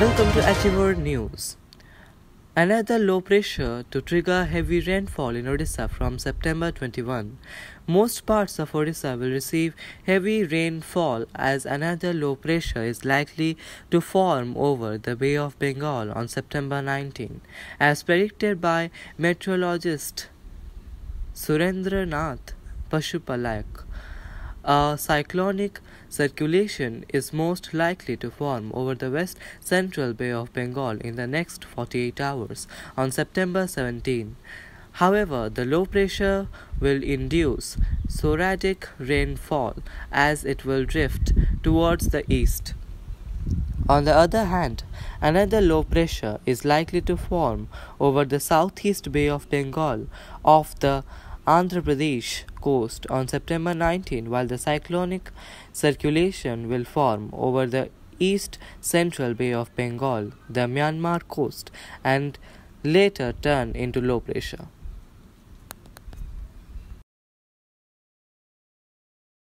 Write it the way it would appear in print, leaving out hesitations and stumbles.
Welcome to Achiever News. Another low pressure to trigger heavy rainfall in Odisha from September 21. Most parts of Odisha will receive heavy rainfall as another low pressure is likely to form over the Bay of Bengal on September 19, as predicted by meteorologist Surendranath Pashupalak. A cyclonic circulation is most likely to form over the west central Bay of Bengal in the next 48 hours on September 17. However, the low pressure will induce sporadic rainfall as it will drift towards the east. On the other hand, another low pressure is likely to form over the southeast Bay of Bengal off the Andhra Pradesh coast on September 19, while the cyclonic circulation will form over the east central Bay of Bengal, the Myanmar coast, and later turn into low pressure.